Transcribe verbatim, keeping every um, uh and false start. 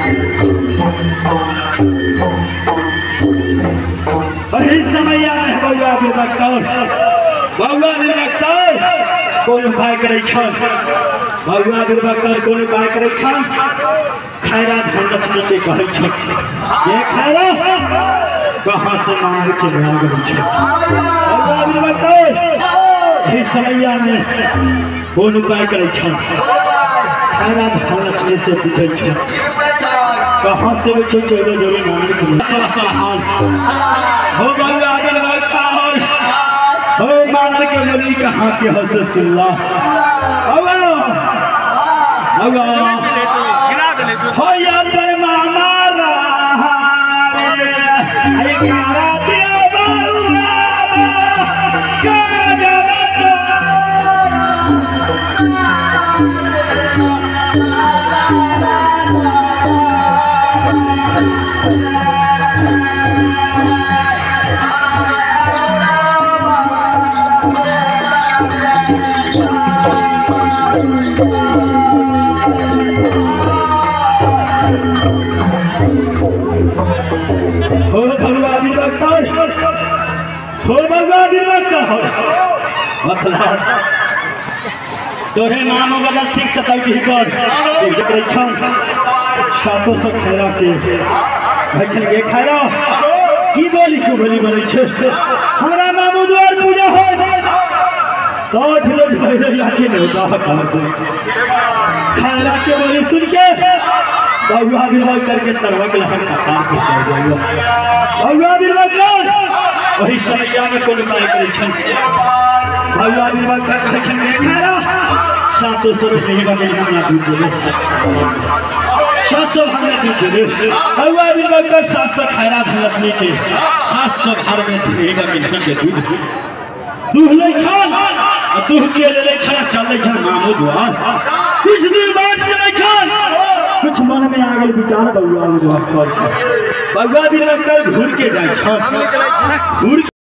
अरे समय याद है बउआ भी डॉक्टर बउआ भी डॉक्टर कोन उपाय करे छन बउआ भी डॉक्टर कोन उपाय करे छन खैरा धन लक्ष्मी के कहै छ ये खैरा कहां से मांग के लाग छ बउआ भी डॉक्टर इस समय में कोन उपाय करे छन खैरा धन लक्ष्मी से पूछै छ कहां से बचे चोरे जोरे मांग के हाल हो बउआ भी डॉक्टर हो मानर के बोली कहाँ के हो सुल्ला अवा अवा हो या पर मामारा अरे कारा दिया बाबा कारा तोरे नाम बदल ठीक से तब ठीक कर जकरे छन सातो सौ खैरा के भछन के खैरा की बोली को बोली बोले छ हमरा मामू द्वार पूजा हो तो ढिलो ढिलो लाके ने होता खैरा के बोली सुन के बउआ बिरवा करके तरवा के लहन का काम कर जाइयो बउआ बिरवा कर वही समय में कोन उपाय करे छन बउआ बिरवा कर भछन के खैरा सातों सौ रहेगा मेरी हमला दूध दे सात सौ घर में दूध दे बउआ बिरवा कर सात सौ खैरा धलकने के सात सौ घर में रहेगा मेरी के दूध दूध ले छन दूध के ले ले छन चल ले छन मामू द्वार कुछ दिन बाद चले छन कुछ मन में आ गए विचार बउआ द्वार कर बउआ बिरवा कर घूर के जाए छन घूर